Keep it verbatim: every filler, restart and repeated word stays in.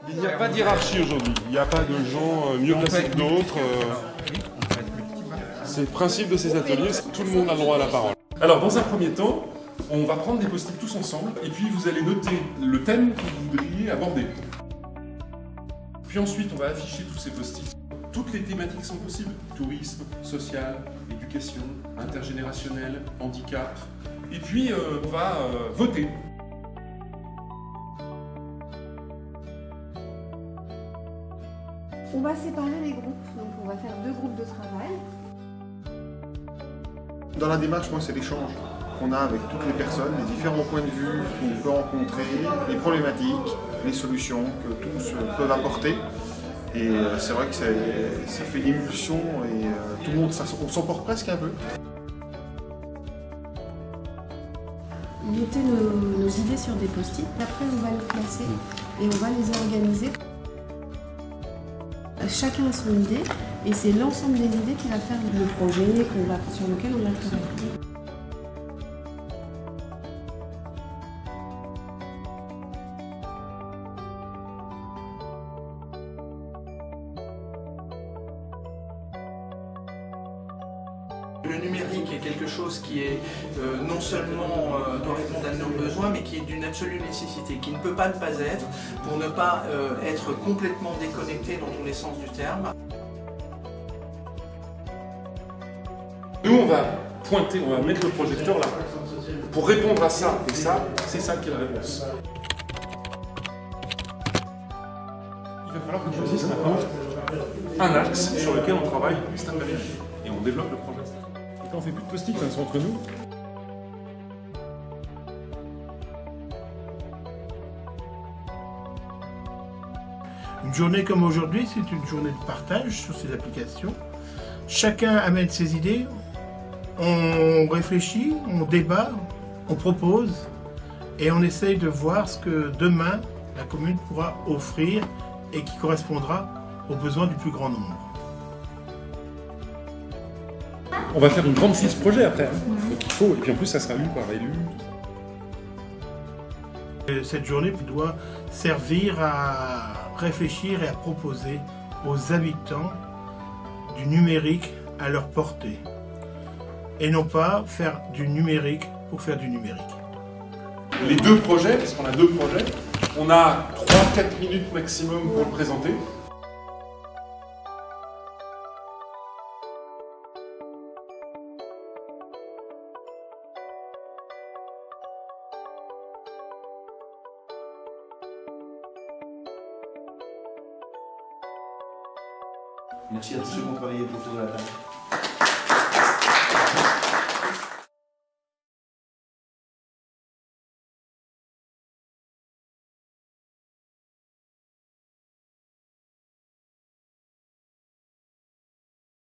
Il n'y a pas d'hiérarchie aujourd'hui, il n'y a pas de gens mieux placés que d'autres. C'est le principe de ces ateliers, tout le monde a le droit à la parole. Alors dans un premier temps, on va prendre des post-it tous ensemble et puis vous allez noter le thème que vous voudriez aborder. Puis ensuite on va afficher tous ces post-it. Toutes les thématiques sont possibles. Tourisme, social, éducation, intergénérationnel, handicap. Et puis euh, on va euh, voter. On va séparer les groupes, donc on va faire deux groupes de travail. Dans la démarche, moi, c'est l'échange qu'on a avec toutes les personnes, les différents points de vue qu'on peut rencontrer, les problématiques, les solutions que tous peuvent apporter. Et c'est vrai que ça fait émulsion et tout le monde, ça, on s'emporte presque un peu. Noter nos, nos idées sur des post-it, après on va les classer et on va les organiser. Chacun a son idée et c'est l'ensemble des idées qui va faire le projet qu'on va, sur lequel on va travailler. Le numérique est quelque chose qui est euh, non seulement euh, doit répondre à nos besoins, mais qui est d'une absolue nécessité, qui ne peut pas ne pas être, pour ne pas euh, être complètement déconnecté dans tous les sens du terme. Nous, on va pointer, on va mettre le projecteur là. Pour répondre à ça et ça, c'est ça qui est la réponse. Il va falloir que je choisisse maintenant un axe sur lequel on travaille cet après-midi et on développe le projet. Et quand on fait plus de post-it, hein, c'est entre nous. Une journée comme aujourd'hui, c'est une journée de partage sur ces applications. Chacun amène ses idées, on réfléchit, on débat, on propose et on essaye de voir ce que demain la commune pourra offrir et qui correspondra aux besoins du plus grand nombre. On va faire une grande fiche projet après, hein. Donc il faut, et puis en plus ça sera lu par élu. Cette journée doit servir à réfléchir et à proposer aux habitants du numérique à leur portée. Et non pas faire du numérique pour faire du numérique. Les deux projets, parce qu'on a deux projets, on a trois à quatre minutes maximum pour le présenter. Merci à tous ceux qui ont travaillé autour de la table.